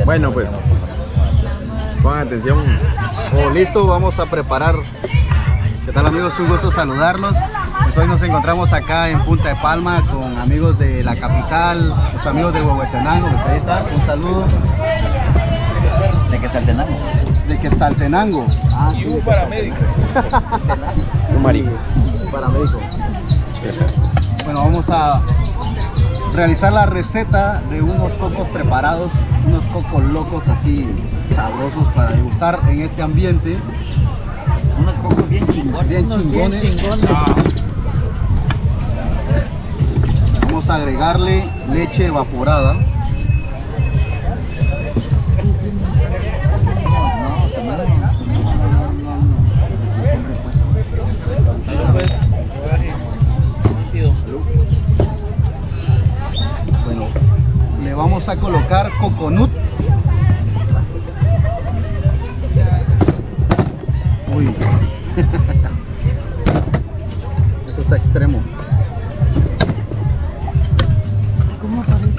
Bueno, pues, pongan atención. Oh, listo, vamos a preparar. ¿Qué tal, amigos? Un gusto saludarlos. Pues hoy nos encontramos acá en Punta de Palma con amigos de la capital, los amigos de Huehuetenango. Pues ahí está, un saludo. ¿De Quetzaltenango? De Quetzaltenango. Ah, Y un paramédico. Un marico. Un paramédico. Bueno, vamos a realizar la receta de unos cocos preparados, unos cocos locos así sabrosos para degustar en este ambiente. Unos cocos bien chingones. Bien chingones. Vamos a agregarle leche evaporada. Bueno, le vamos a colocar coconut. Uy. Eso está extremo. ¿Cómo aparece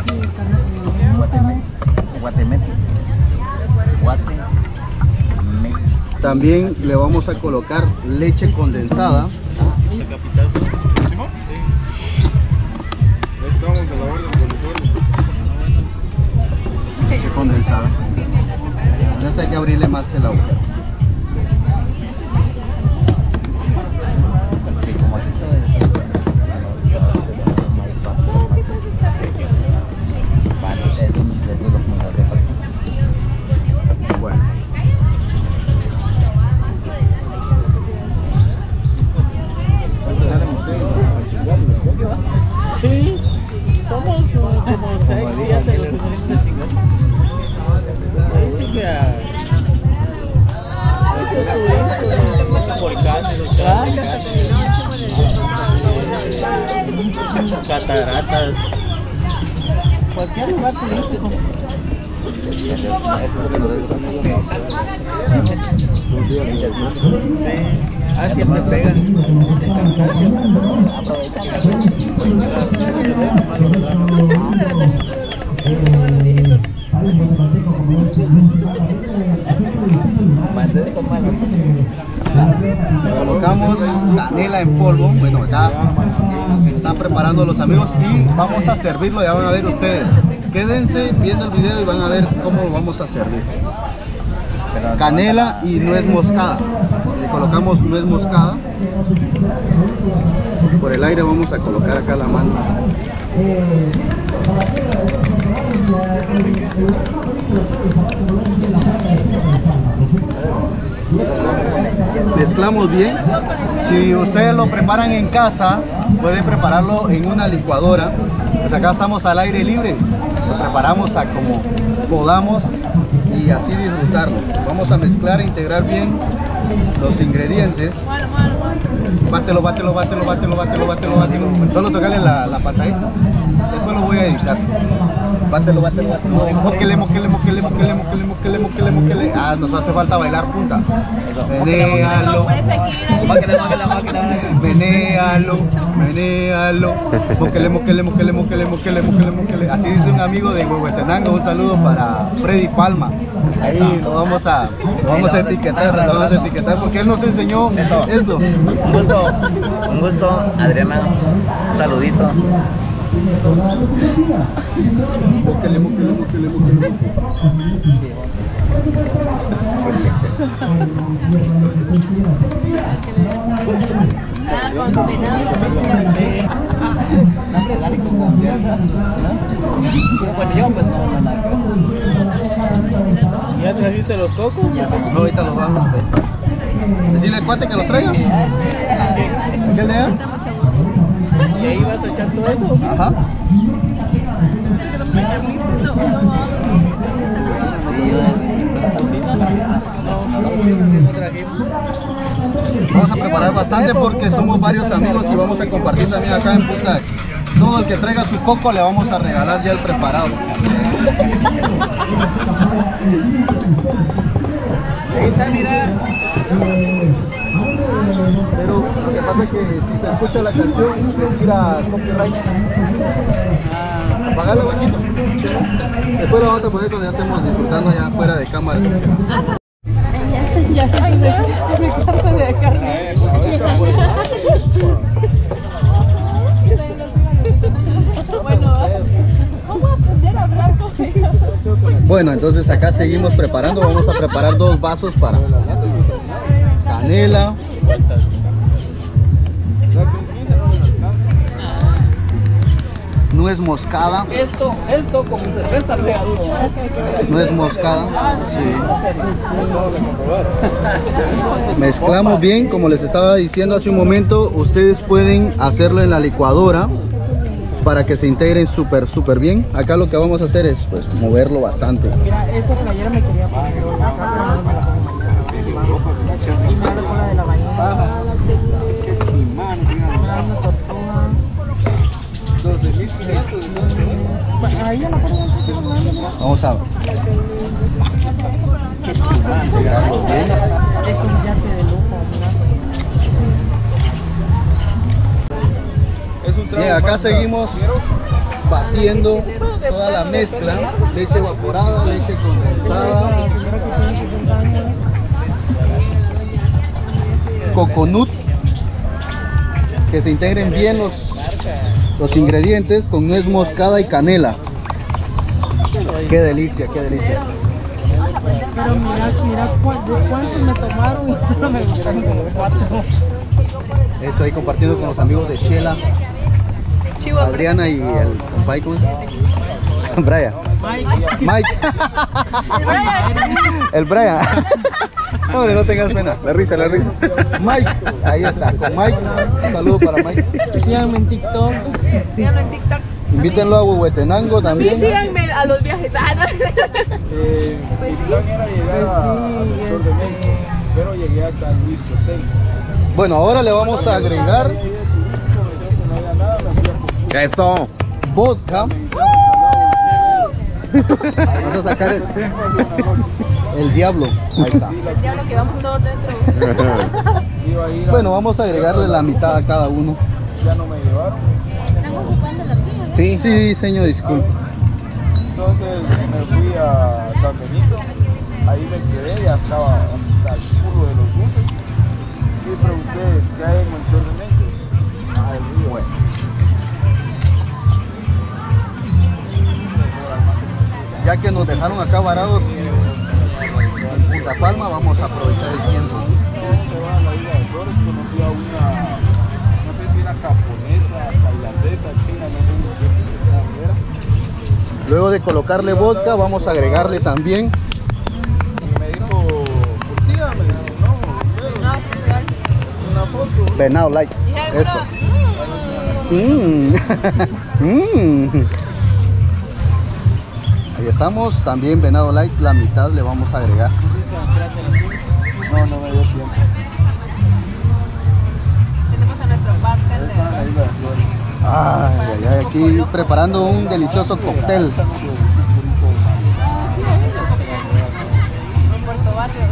Guatemetis. También le vamos a colocar leche condensada. La capital. ¿Próximo? Sí. Ya estamos a la orden con desorden. Leche condensada. Ya hay que abrirle más el agua. Bueno. Sí, somos como 6, 7 los que salimos de chingar. Ahí sí que a volcanes, cataratas, cualquier lugar turístico. Ah, siempre pegan el cansancio. Colocamos canela en polvo. Bueno, acá están preparando los amigos y vamos a servirlo. Ya van a ver ustedes. Quédense viendo el video y van a ver cómo lo vamos a servir. Canela y nuez moscada. Le colocamos nuez moscada. Por el aire vamos a colocar acá la mano. Mezclamos bien. Si ustedes lo preparan en casa, pueden prepararlo en una licuadora. Pues acá estamos al aire libre. Lo preparamos a como podamos y así disfrutarlo. Vamos a mezclar e integrar bien los ingredientes. Bátelo, bátelo, bátelo, bátelo, bátelo, bátelo, bátelo. Solo tocarle la patadita. Después lo voy a editar. Bátelo, bátelo, bátelo. Móquele, móquele, móquele, móquele, móquele, móquele, móquele, móquele. Ah, nos hace falta bailar punta. Menéalo. Menéalo, menéalo. Móquele, móquele, móquele, móquele, móquele, móquele, móquele. Así dice un amigo de Huehuetenango. Un saludo para Freddy Palma. Ahí lo vamos a etiquetar, porque él nos enseñó eso. Un gusto, Adriana. Un saludito. Móquele, móquele, móquele, móquele. ¿Ya trajiste los cocos? No, ahorita los vamos a ver. Decirle al cuate que los traiga. ¿Qué le da? ¿Y ahí vas a echar todo eso? Ajá. Vamos a preparar bastante porque somos varios amigos y vamos a compartir también acá en Punta. Todo el que traiga su coco le vamos a regalar ya el preparado. Ahí está, mira. Pero lo que pasa es que si se escucha la canción, se tira copyright. Ah. Apagala, guachito. Después lo vamos a poner cuando ya estemos disfrutando ya fuera de cámara. Ya se corta de carne. Bueno, ¿cómo aprender a hablar con ellos? Bueno, entonces acá seguimos preparando. Vamos a preparar 2 vasos para canela. Nuez moscada. Esto como cerveza real. Nuez moscada. Sí. Mezclamos bien, como les estaba diciendo hace un momento. Ustedes pueden hacerlo en la licuadora para que se integren súper bien. Acá lo que vamos a hacer es pues moverlo bastante. Mira, esa playera me quería poner acá, pero no me la pongo. Y mira la cola de la ballena. Mira una tortuga. 12.500. Ahí ya la pongo. Vamos a ver. Integrarlo bien. Es un yate de lujo, mira. Bien, acá seguimos batiendo toda la mezcla. Leche evaporada, leche condensada, coconut, que se integren bien los ingredientes con nuez moscada y canela. Qué delicia, qué delicia. Pero mira de cuántos me tomaron y solo me gustaron como 4. Eso ahí compartiendo con los amigos de Shela, Adriana y el compadre, ¿cómo se llama? Brian. Mike. El Brian. No, hombre, no tengas pena. La risa. Mike, ahí está, con Mike. Un saludo para Mike. Síganme en TikTok. Síganme en TikTok. Invítenlo a Huehuetenango también. Síganme a los viajes. Mi plan era llegar a Flor de México, pero llegué hasta Luis Cotel. Bueno, ahora le vamos a agregar Eso. vodka. Vamos a sacar el diablo. Ahí está. El diablo que vamos todos dentro. Bueno, vamos a agregarle la mitad a cada uno. Ya no me llevaron. Están ocupando la silla, ¿no? Sí, sí, señor, disculpe. Entonces me fui a San Benito. Ahí me quedé, ya estaba hasta el culo de los buses. Y pregunté, ¿qué hay en Monchor de México? Ah, el río. Bueno. Ya que nos dejaron acá varados en Punta Palma, vamos a aprovechar el tiempo. Estaba en la isla de Flores, conocí a una, no sé si era japonesa, tailandesa, china, no sé qué era. Luego de colocarle vodka, vamos a agregarle también Y me dijo, pues sígame, no, una foto. Venado Light. Eso. Ahí estamos, también Venado Light, la mitad le vamos a agregar. No me dio tiempo. Tenemos a nuestro bartender. Estaba en la isla de Flores. Ay, ay, ay, aquí preparando un delicioso cóctel. En Puerto Barrios.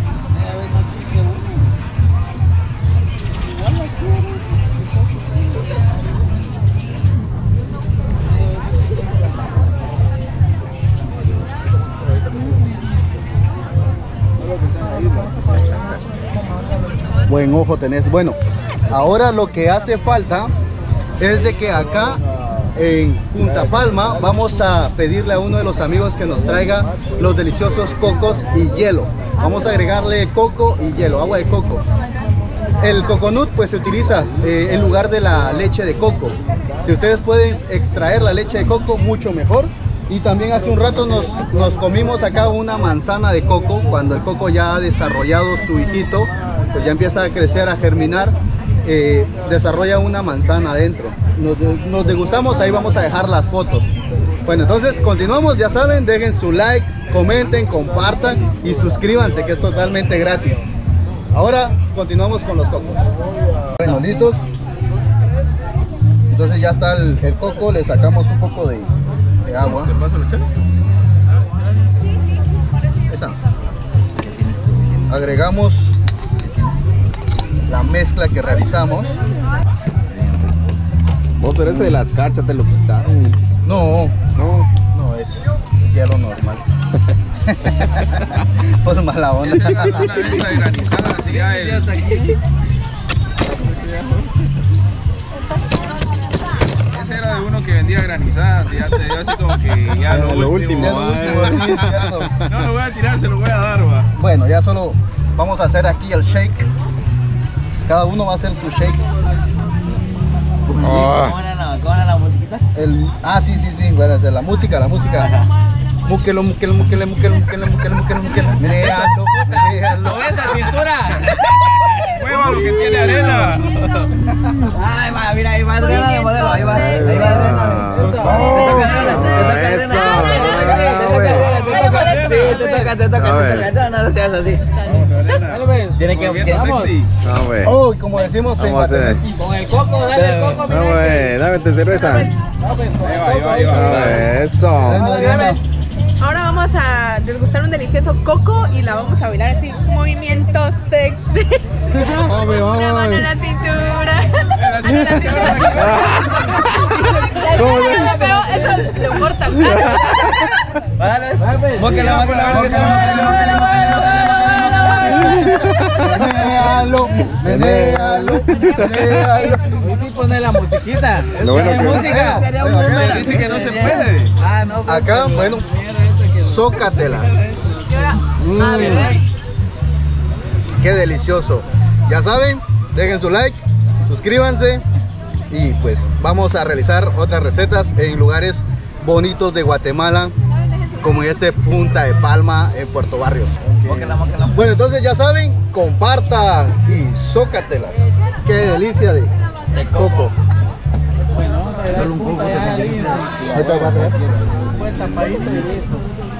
Buen ojo tenés. Bueno, ahora lo que hace falta es de que acá en Punta Palma vamos a pedirle a uno de los amigos que nos traiga los deliciosos cocos y hielo. Vamos a agregarle coco y hielo, agua de coco. El coconut pues se utiliza en lugar de la leche de coco. Si ustedes pueden extraer la leche de coco, mucho mejor. Y también hace un rato nos comimos acá una manzana de coco. Cuando el coco ya ha desarrollado su hijito, pues ya empieza a crecer, a germinar, desarrolla una manzana adentro. Nos degustamos, ahí vamos a dejar las fotos. Bueno, entonces continuamos, ya saben, dejen su like, comenten, compartan y suscríbanse, que es totalmente gratis. Ahora continuamos con los cocos. Bueno, listos. Entonces ya está el coco, le sacamos un poco de agua. ¿Te paso la chela? Esa. Agregamos la mezcla que realizamos. Vos, pero ese de las cachas te lo quitaron. No, No. no, es hielo normal. Pues mala onda. Una vez la granizada hacía el... Hasta aquí. Ese era de uno que vendía granizadas y ya te dio así como que ya Lo último. Ya lo último, sí, es cierto. No lo voy a tirar, se lo voy a dar, va. Bueno, ya solo vamos a hacer aquí el shake. Cada uno va a hacer su shake. Ah. ¿Cómo era la musiquita? Sí, bueno, de la música. Múquelo. Menéalo. ¡Con esa cintura! Mueva lo que tiene arena. Ay, va, mira, ahí va Adriana de modelo, ahí va Adriana. Te toca, no seas así. Dale, pues. Tiene que, Bien vamos. sexy. No, güey. Oh, como decimos en Vamos a hacer. Guatemala. Con el coco, dale el coco, No, mira. güey. Dame tu cerveza. No, pues, con el Ahí va, coco, ahí va, No, ahí va. güey. Eso. Bueno, Adriana. Ahora vamos a degustar un delicioso coco y la vamos a bailar así, movimiento sexy. Una mano en la cintura. Pero eso lo cortan. Dale, Dale, pues. móquela. Menéalo. Ahí sí pone la musiquita. Lo bueno que- música. Se dice que no se puede. Ah, no. pues, Acá, pero- bueno, zócatela. Y ahora, a ver. Qué delicioso. Ya saben, dejen su like, suscríbanse y pues vamos a realizar otras recetas en lugares bonitos de Guatemala, como ese Punta de Palma en Puerto Barrios. Móquela. Bueno, entonces ya saben, compartan y zócatelas. Qué delicia de coco. Bueno, vamos a ver solo un poco. Ahí te vas a ver. Buen tapadito y listo.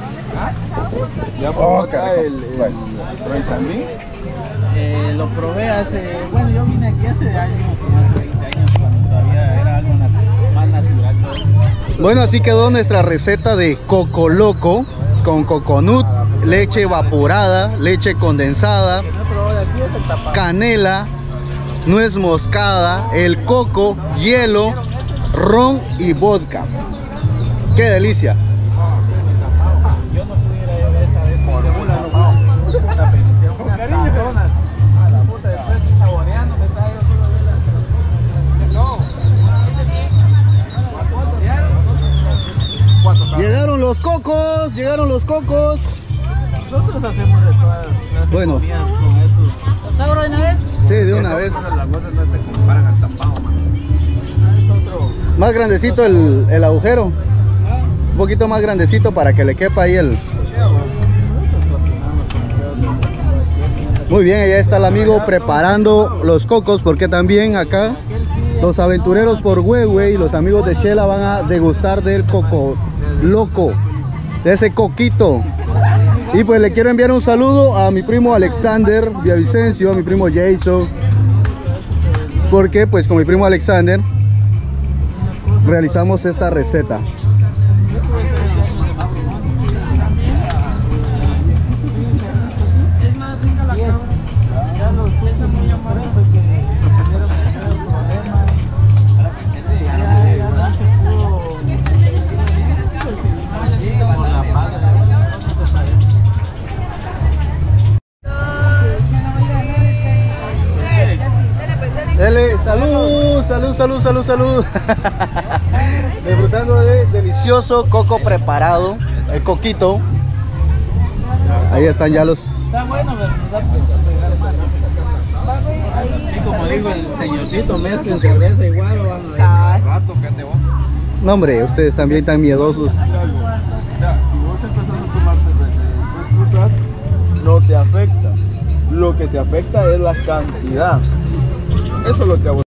Ya Oh, qué acá rico. Bueno. Transamín. Lo probé hace, bueno, yo vine aquí hace años, como hace 20 años, cuando todavía era algo más natural. Bueno, así quedó nuestra receta de coco loco con coconut, leche evaporada, leche condensada, No probó de aquí es el tapado. canela, nuez moscada, el coco, hielo, ron y vodka. ¡Qué delicia! Yo no pudiera ir a esa vez. Puta bendición. Unas tazonas. A la puta, después saboreando, me está yo solo de la... No. Llegaron los cocos. Nosotros hacemos de todas las Bueno. comidas con estos. ¿Sabro de una vez? Sí, de una vez. Las gotas no se comparan al tapado, man. Es otro. Más grandecito el agujero. Un poquito más grandecito para que le quepa ahí el... Muy bien, ya está el amigo preparando los cocos, porque también acá los aventureros por Huehue y los amigos de Shela van a degustar del coco loco, de ese coquito. Y pues le quiero enviar un saludo a mi primo Alexander Villavicencio, a mi primo Jason, porque pues con mi primo Alexander realizamos esta receta. Es más rica la cabra. Ya los cuesta muy amarillo porque tuvieron problemas. Ya no se pudo. Por la padre. Dele, salud. Disfrutando de delicioso coco preparado, el coquito. Ahí están ya los... Está bueno, pero nos da pegar más. Así como dijo el señorcito, mezclen cerveza igual o van a ver. Rato que te vas. No hombre, ustedes también tan miedosos. Ya, si vos empezás a tomar cerveza y después cruzas, no te afecta. Lo que te afecta es la cantidad. Eso es lo que a vos